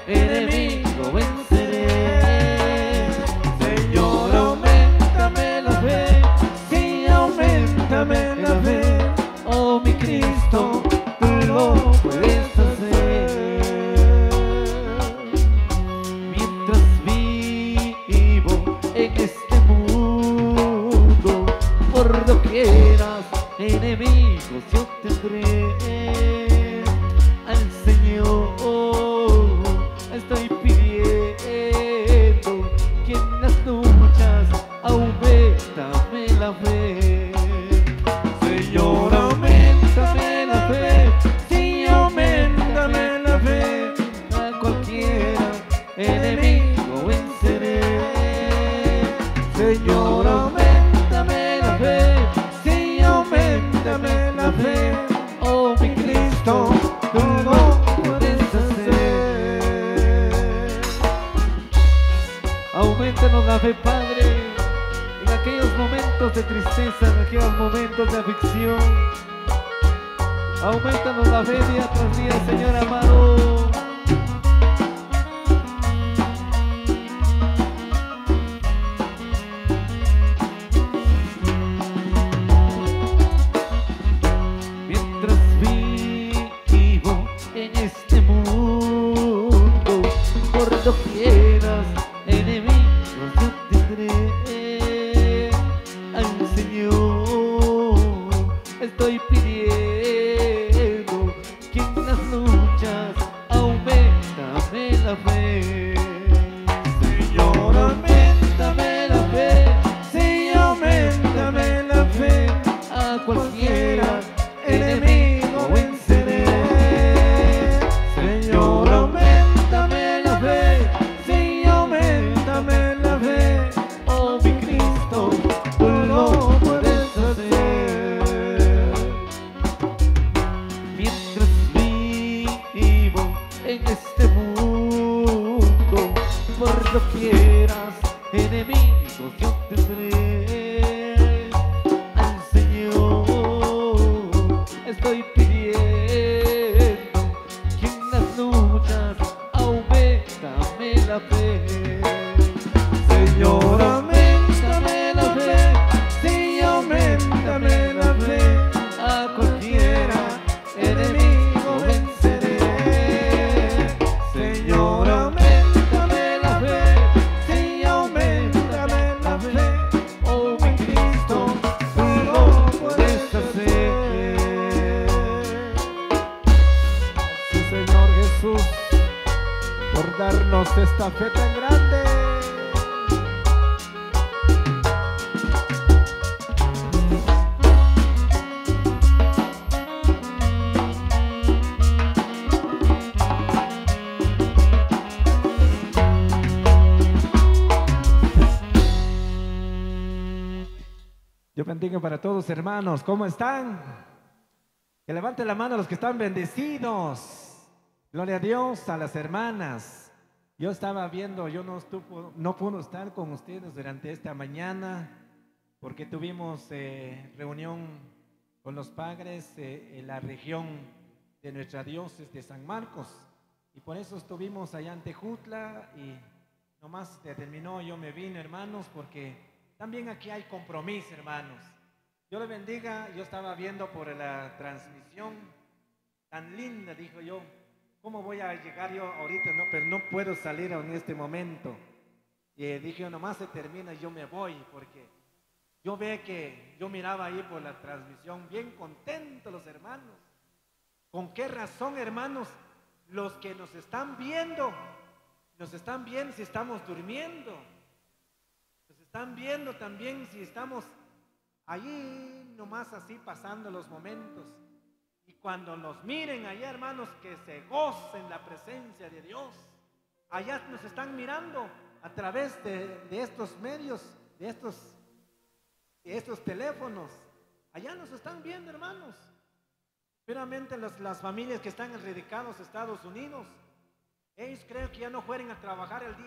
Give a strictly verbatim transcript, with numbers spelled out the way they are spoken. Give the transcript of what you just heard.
enemigo venceré. Señor, aumentame la fe, sí, aumentame la fe. Oh, mi Cristo, tú lo puedes hacer. Mientras vivo en este mundo, por doquieras enemigos yo tendré. Al Señor estoy pidiendo que en las luchas aumentame la fe. Señor, aumentame la fe, sí, aumentame la fe. A cualquiera enemigo venceré. Señor, aumentame la fe, sí, aumentame la fe. Oh, mi Cristo, tú lo puedes hacer. Aumentanos la fe, Padre, en aquellos momentos de tristeza, en aquellos momentos de aflicción. Aumentanos la fe día tras día, Señor amado. Mientras vivo en este mundo, por doquieras enemigos yo tendré. Al Señor estoy pidiendo que en las luchas aumentame la fe. Señor, aumentame la fe, sí, aumentame la fe. A cualquiera enemigo venceré. Señor, aumentame la fe, sí, aumentame la fe. Oh, mi Cristo, tú lo puedes hacer. Mientras vivo en este mundo, por doquieras enemigos yo tendré. Al Señor estoy pidiendo que en las luchas aumentame la fe. Señor, aumentame la fe, sí, aumentame la fe. A cualquiera enemigo venceré. Señor, aumentame la fe, sí, aumentame la fe. Oh, mi Cristo, tú lo puedes hacer. Gracias, Señor Jesús, por darnos esta fe tan grande. Yo bendiga para todos, hermanos. ¿Cómo están? Que levanten la mano los que están bendecidos. Gloria a Dios, a las hermanas. Yo estaba viendo, yo no, estuvo, no pude estar con ustedes durante esta mañana porque tuvimos eh, reunión con los padres eh, en la región de nuestra diócesis de San Marcos. Y por eso estuvimos allá en Tejutla y nomás terminó, yo me vine, hermanos, porque también aquí hay compromiso, hermanos. Dios le bendiga. Yo estaba viendo por la transmisión tan linda, dijo yo, ¿cómo voy a llegar yo ahorita? No, pero no puedo salir en este momento. Y eh, dije yo, nomás se termina y yo me voy, porque yo ve que yo miraba ahí por la transmisión bien contentos los hermanos. ¿Con qué razón, hermanos? Los que nos están viendo, nos están viendo si estamos durmiendo. Están viendo también si estamos allí nomás así pasando los momentos. Y cuando nos miren allá, hermanos, que se gocen la presencia de Dios. Allá nos están mirando a través de, de estos medios, de estos, de estos teléfonos. Allá nos están viendo, hermanos. Primeramente las, las familias que están radicados en Estados Unidos, ellos creo que ya no fueron a trabajar el día